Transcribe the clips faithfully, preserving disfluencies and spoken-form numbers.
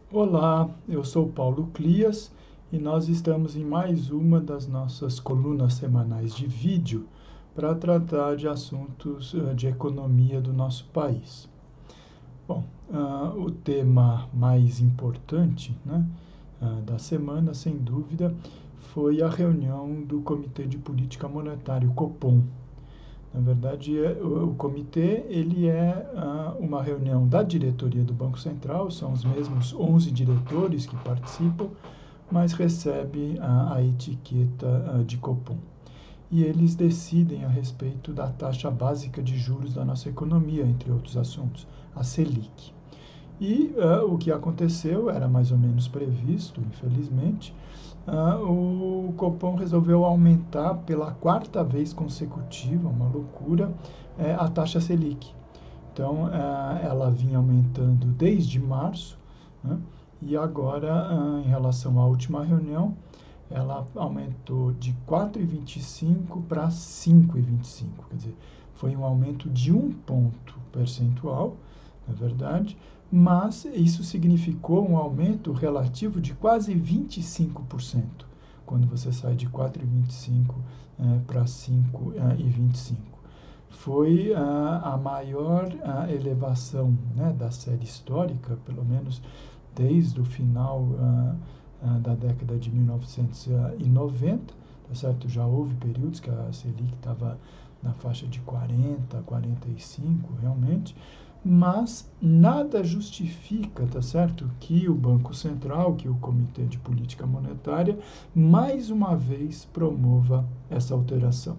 Olá, eu sou Paulo Clias e nós estamos em mais uma das nossas colunas semanais de vídeo para tratar de assuntos eh, de economia do nosso país. Bom, ah, o tema mais importante, né, ah, da semana, sem dúvida, foi a reunião do Comitê de Política Monetária, o Copom. Na verdade, é- o, o comitê ele é ah, uma reunião da diretoria do Banco Central, são os mesmos onze diretores que participam, mas recebe ah, a etiqueta ah, de Copom. E eles decidem a respeito da taxa básica de juros da nossa economia, entre outros assuntos, a Selic. E uh, o que aconteceu era mais ou menos previsto, infelizmente. Uh, o Copom resolveu aumentar pela quarta vez consecutiva, uma loucura, é, a taxa Selic. Então, uh, ela vinha aumentando desde março, né? E agora, uh, em relação à última reunião, ela aumentou de quatro vírgula vinte e cinco para cinco vírgula vinte e cinco. Quer dizer, foi um aumento de um ponto percentual, na verdade, mas isso significou um aumento relativo de quase vinte e cinco por cento, quando você sai de quatro vírgula vinte e cinco eh, para cinco vírgula vinte e cinco. Foi ah, a maior ah, elevação, né, da série histórica, pelo menos desde o final ah, ah, da década de mil novecentos e noventa, tá certo? Já houve períodos que a Selic estava na faixa de quarenta, quarenta e cinco, realmente, mas nada justifica, tá certo, que o Banco Central, que o Comitê de Política Monetária, mais uma vez promova essa alteração.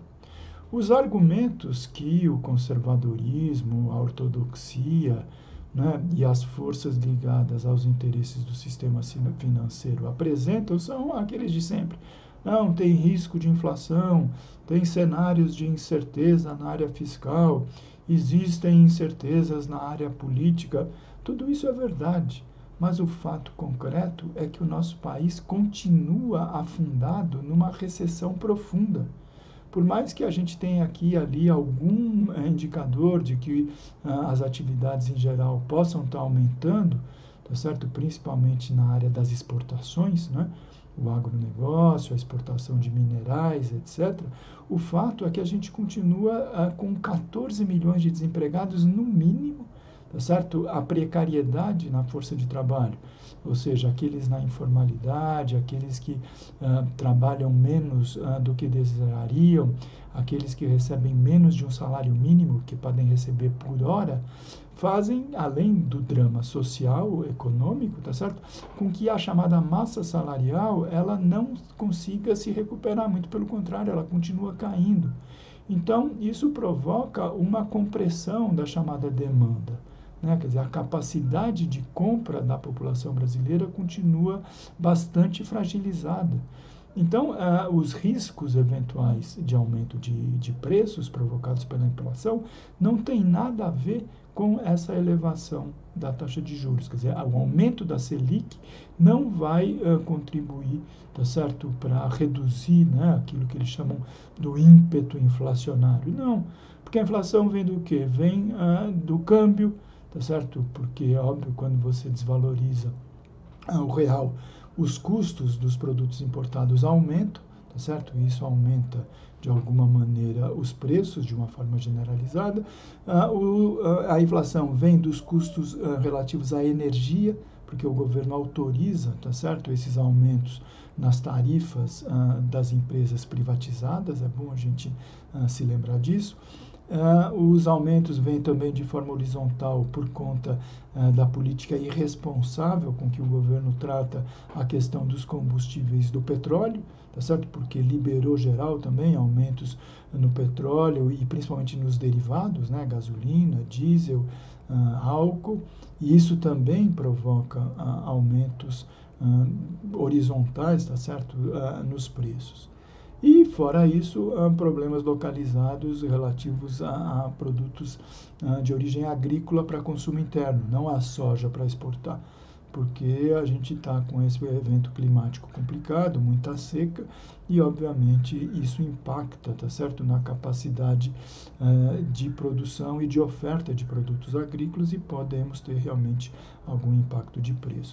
Os argumentos que o conservadorismo, a ortodoxia, né, e as forças ligadas aos interesses do sistema financeiro apresentam são aqueles de sempre. Não, tem risco de inflação, tem cenários de incerteza na área fiscal, existem incertezas na área política. Tudo isso é verdade, mas o fato concreto é que o nosso país continua afundado numa recessão profunda. Por mais que a gente tenha aqui e ali algum eh, indicador de que ah, as atividades em geral possam estar aumentando, tá certo? Principalmente na área das exportações, né? O agronegócio, a exportação de minerais, etcétera. O fato é que a gente continua ah, com catorze milhões de desempregados no mínimo, tá certo? A precariedade na força de trabalho, ou seja, aqueles na informalidade, aqueles que ah, trabalham menos ah, do que desejariam, aqueles que recebem menos de um salário mínimo que podem receber por hora, fazem, além do drama social, econômico, tá certo? Com que a chamada massa salarial, ela não consiga se recuperar, muito pelo contrário, ela continua caindo. Então, isso provoca uma compressão da chamada demanda. Né? Quer dizer, a capacidade de compra da população brasileira continua bastante fragilizada. Então, ah, os riscos eventuais de aumento de, de preços provocados pela inflação não tem nada a ver com essa elevação da taxa de juros. Quer dizer, o aumento da Selic não vai ah, contribuir, tá certo, para reduzir, né, aquilo que eles chamam do ímpeto inflacionário. Não, porque a inflação vem do quê? Vem ah, do câmbio, tá certo? Porque, é óbvio, quando você desvaloriza ah, o real, os custos dos produtos importados aumentam, tá certo? E isso aumenta, de alguma maneira, os preços de uma forma generalizada. Ah, o, a inflação vem dos custos ah, relativos à energia, porque o governo autoriza, tá certo, esses aumentos nas tarifas ah, das empresas privatizadas, é bom a gente ah, se lembrar disso. Uh, os aumentos vêm também de forma horizontal por conta uh, da política irresponsável com que o governo trata a questão dos combustíveis do petróleo, tá certo? Porque liberou geral também aumentos no petróleo e principalmente nos derivados, né? Gasolina, diesel, uh, álcool, e isso também provoca uh, aumentos uh, horizontais, tá certo? Uh, nos preços. E, fora isso, há problemas localizados relativos a, a produtos a, de origem agrícola para consumo interno, não a soja para exportar, porque a gente está com esse evento climático complicado, muita seca, e, obviamente, isso impacta, tá certo, na capacidade uh, de produção e de oferta de produtos agrícolas e podemos ter realmente algum impacto de preços.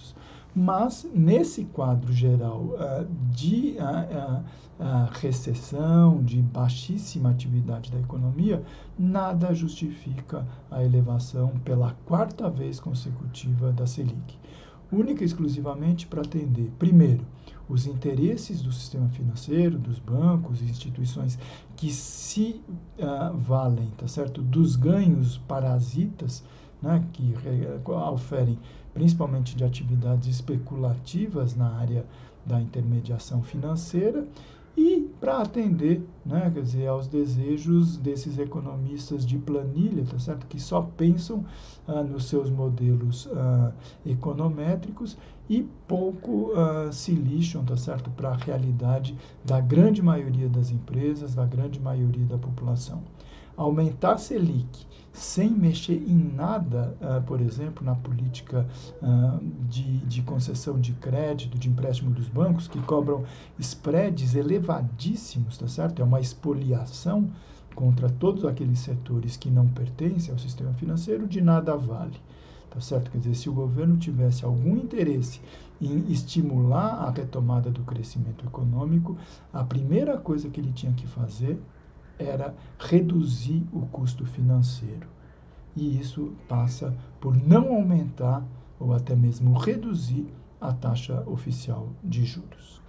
Mas, nesse quadro geral uh, de uh, uh, uh, recessão, de baixíssima atividade da economia, nada justifica a elevação pela quarta vez consecutiva da Selic. Única e exclusivamente para atender, primeiro, os interesses do sistema financeiro, dos bancos e instituições que se uh, valem, tá certo, dos ganhos parasitas, né, que uh, oferem principalmente de atividades especulativas na área da intermediação financeira, e para atender, né, quer dizer, aos desejos desses economistas de planilha, tá certo? Que só pensam ah, nos seus modelos ah, econométricos e pouco ah, se lixam, tá certo? Para a realidade da grande maioria das empresas, da grande maioria da população. Aumentar a Selic sem mexer em nada, uh, por exemplo, na política uh, de, de concessão de crédito, de empréstimo dos bancos, que cobram spreads elevadíssimos, tá certo? É uma expoliação contra todos aqueles setores que não pertencem ao sistema financeiro, de nada vale, tá certo? Quer dizer, se o governo tivesse algum interesse em estimular a retomada do crescimento econômico, a primeira coisa que ele tinha que fazer era reduzir o custo financeiro. E isso passa por não aumentar ou até mesmo reduzir a taxa oficial de juros.